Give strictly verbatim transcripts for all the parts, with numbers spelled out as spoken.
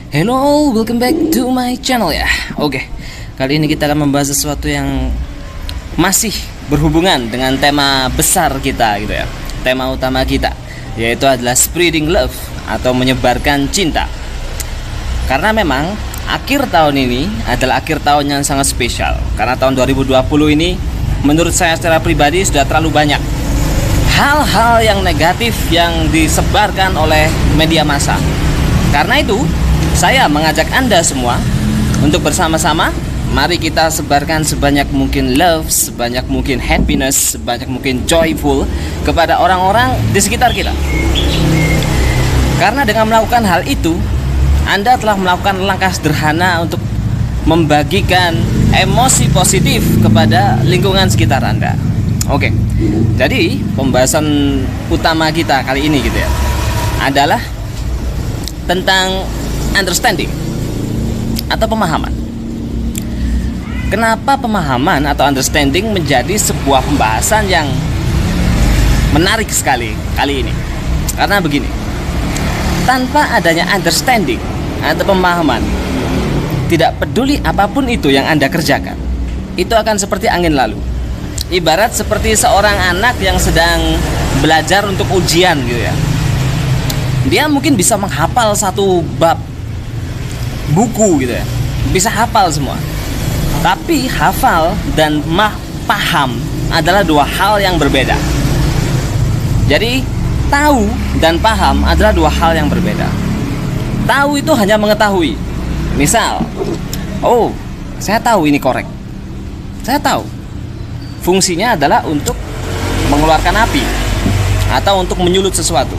Hello, welcome back to my channel ya. Oke, kali ini kita akan membahas sesuatu yang masih berhubungan dengan tema besar kita gitu ya. Tema utama kita, yaitu adalah spreading love atau menyebarkan cinta. Karena memang akhir tahun ini adalah akhir tahun yang sangat spesial. Karena tahun dua ribu dua puluh ini menurut saya secara pribadi sudah terlalu banyak hal-hal yang negatif yang disebarkan oleh media massa. Karena itu saya mengajak Anda semua untuk bersama-sama, mari kita sebarkan sebanyak mungkin love, sebanyak mungkin happiness, sebanyak mungkin joyful kepada orang-orang di sekitar kita. Karena dengan melakukan hal itu, Anda telah melakukan langkah sederhana untuk membagikan emosi positif kepada lingkungan sekitar Anda. Oke, jadi pembahasan utama kita kali ini gitu ya adalah tentang understanding atau pemahaman. Kenapa pemahaman atau understanding menjadi sebuah pembahasan yang menarik sekali kali ini? Karena begini, tanpa adanya understanding atau pemahaman, tidak peduli apapun itu yang Anda kerjakan, itu akan seperti angin lalu. Ibarat seperti seorang anak yang sedang belajar untuk ujian gitu ya. Dia mungkin bisa menghafal satu bab buku gitu ya, bisa hafal semua. Tapi hafal dan mah paham adalah dua hal yang berbeda. Jadi tahu dan paham adalah dua hal yang berbeda. Tahu itu hanya mengetahui. Misal, oh saya tahu ini korek. Saya tahu fungsinya adalah untuk mengeluarkan api atau untuk menyulut sesuatu.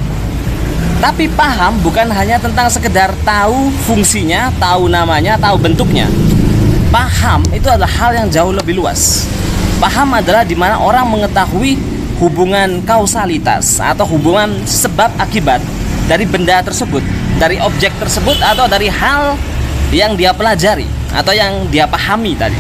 Tapi paham bukan hanya tentang sekedar tahu fungsinya, tahu namanya, tahu bentuknya. Paham itu adalah hal yang jauh lebih luas. Paham adalah di mana orang mengetahui hubungan kausalitas atau hubungan sebab akibat dari benda tersebut, dari objek tersebut atau dari hal yang dia pelajari atau yang dia pahami tadi.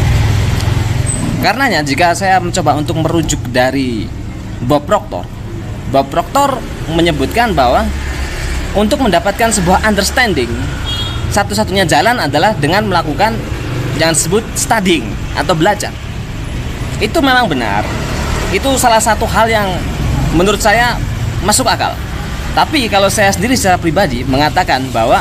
Karenanya jika saya mencoba untuk merujuk dari Bob Proctor, Bob Proctor menyebutkan bahwa untuk mendapatkan sebuah understanding, satu-satunya jalan adalah dengan melakukan yang disebut studying atau belajar. Itu memang benar. Itu salah satu hal yang menurut saya masuk akal. Tapi kalau saya sendiri secara pribadi mengatakan bahwa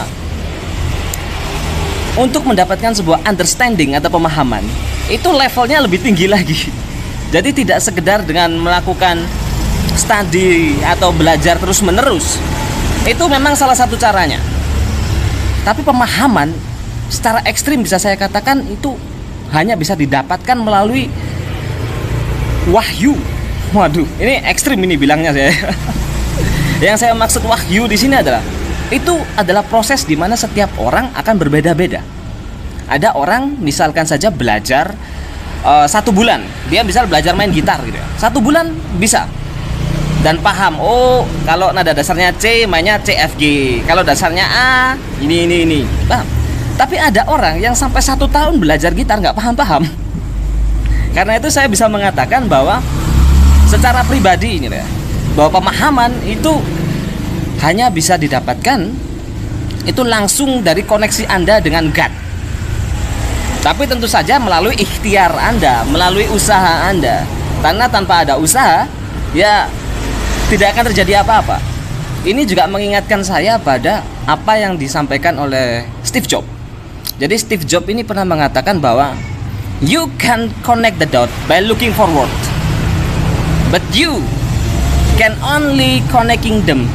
untuk mendapatkan sebuah understanding atau pemahaman, itu levelnya lebih tinggi lagi. Jadi tidak sekedar dengan melakukan study atau belajar terus menerus, itu memang salah satu caranya. Tapi pemahaman secara ekstrim bisa saya katakan itu hanya bisa didapatkan melalui wahyu. Waduh, ini ekstrim ini bilangnya saya. Yang saya maksud wahyu di sini adalah itu adalah proses di mana setiap orang akan berbeda-beda. Ada orang misalkan saja belajar uh, satu bulan, dia misal belajar main gitar gitu ya. Satu bulan bisa dan paham, oh kalau nada dasarnya C mainnya C F G, kalau dasarnya A ini ini ini paham. Tapi ada orang yang sampai satu tahun belajar gitar nggak paham-paham. Karena itu saya bisa mengatakan bahwa secara pribadi ini ya, bahwa pemahaman itu hanya bisa didapatkan itu langsung dari koneksi Anda dengan God. Tapi tentu saja melalui ikhtiar Anda, melalui usaha Anda. Karena tanpa ada usaha, ya tidak akan terjadi apa-apa. Ini juga mengingatkan saya pada apa yang disampaikan oleh Steve Jobs. Jadi Steve Jobs ini pernah mengatakan bahwa you can connect the dot by looking forward, but you can only connecting them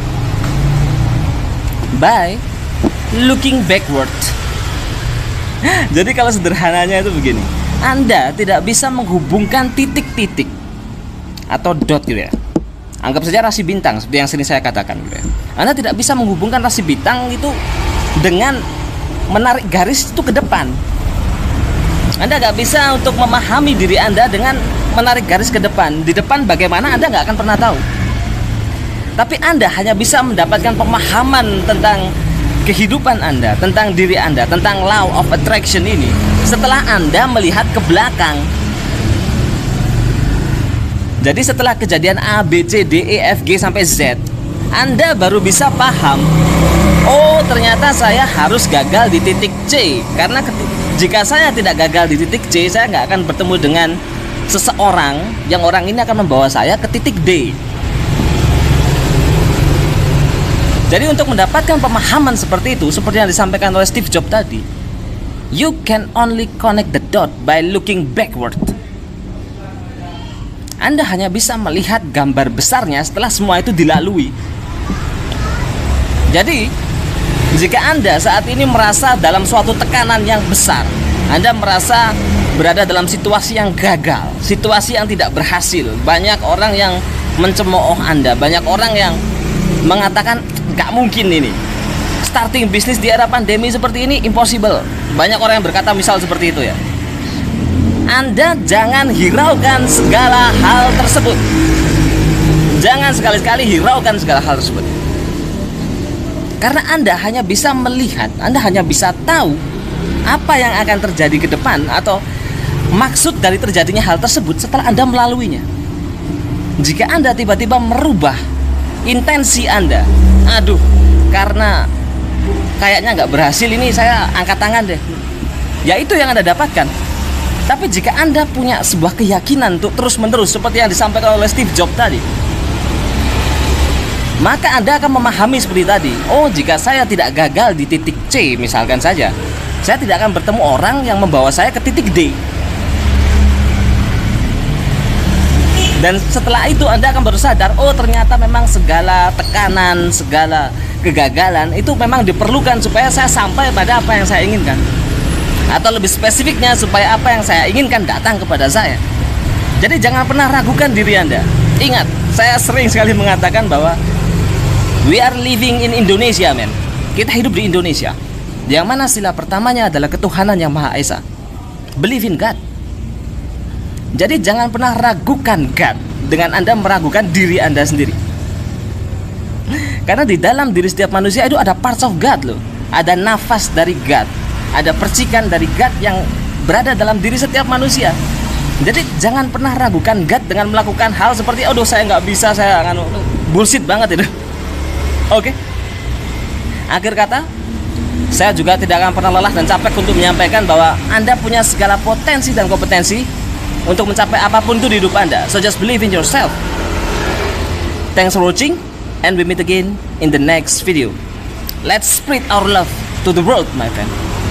by looking backward. Jadi kalau sederhananya itu begini, Anda tidak bisa menghubungkan titik-titik atau dot gitu ya. Anggap saja rasi bintang seperti yang sering saya katakan gitu ya. Anda tidak bisa menghubungkan rasi bintang itu dengan menarik garis itu ke depan. Anda nggak bisa untuk memahami diri Anda dengan menarik garis ke depan. Di depan bagaimana Anda nggak akan pernah tahu. Tapi Anda hanya bisa mendapatkan pemahaman tentang kehidupan Anda, tentang diri Anda, tentang law of attraction ini setelah Anda melihat ke belakang. Jadi setelah kejadian A, B, C, D, E, F, G sampai Z, Anda baru bisa paham, oh ternyata saya harus gagal di titik C. Karena jika saya tidak gagal di titik C, saya nggak akan bertemu dengan seseorang yang orang ini akan membawa saya ke titik D. Jadi untuk mendapatkan pemahaman seperti itu, seperti yang disampaikan oleh Steve Jobs tadi, you can only connect the dot by looking backward. Anda hanya bisa melihat gambar besarnya setelah semua itu dilalui. Jadi, jika Anda saat ini merasa dalam suatu tekanan yang besar, Anda merasa berada dalam situasi yang gagal, situasi yang tidak berhasil, banyak orang yang mencemooh Anda, banyak orang yang mengatakan gak mungkin ini, starting bisnis di era pandemi seperti ini impossible. Banyak orang yang berkata misal seperti itu ya. Anda jangan hiraukan segala hal tersebut. Jangan sekali-sekali hiraukan segala hal tersebut. Karena Anda hanya bisa melihat, Anda hanya bisa tahu apa yang akan terjadi ke depan atau maksud dari terjadinya hal tersebut setelah Anda melaluinya. Jika Anda tiba-tiba merubah intensi Anda, aduh, karena kayaknya nggak berhasil ini, saya angkat tangan deh. Ya itu yang Anda dapatkan. Tapi jika Anda punya sebuah keyakinan untuk terus-menerus seperti yang disampaikan oleh Steve Jobs tadi, maka Anda akan memahami seperti tadi. Oh, jika saya tidak gagal di titik C misalkan saja, saya tidak akan bertemu orang yang membawa saya ke titik D. Dan setelah itu Anda akan baru sadar, oh ternyata memang segala tekanan, segala kegagalan itu memang diperlukan supaya saya sampai pada apa yang saya inginkan. Atau lebih spesifiknya, supaya apa yang saya inginkan datang kepada saya. Jadi jangan pernah ragukan diri Anda. Ingat, saya sering sekali mengatakan bahwa we are living in Indonesia, men. Kita hidup di Indonesia, yang mana sila pertamanya adalah ketuhanan yang Maha Esa. Believe in God. Jadi jangan pernah ragukan God dengan Anda meragukan diri Anda sendiri. Karena di dalam diri setiap manusia itu ada parts of God loh. Ada nafas dari God, ada percikan dari God yang berada dalam diri setiap manusia. Jadi jangan pernah ragukan God dengan melakukan hal seperti, aduh saya nggak bisa, saya akan bullshit banget itu. Oke. Akhir kata, saya juga tidak akan pernah lelah dan capek untuk menyampaikan bahwa Anda punya segala potensi dan kompetensi untuk mencapai apapun itu di hidup Anda. So just believe in yourself. Thanks for watching, and we meet again in the next video. Let's spread our love to the world, my friend.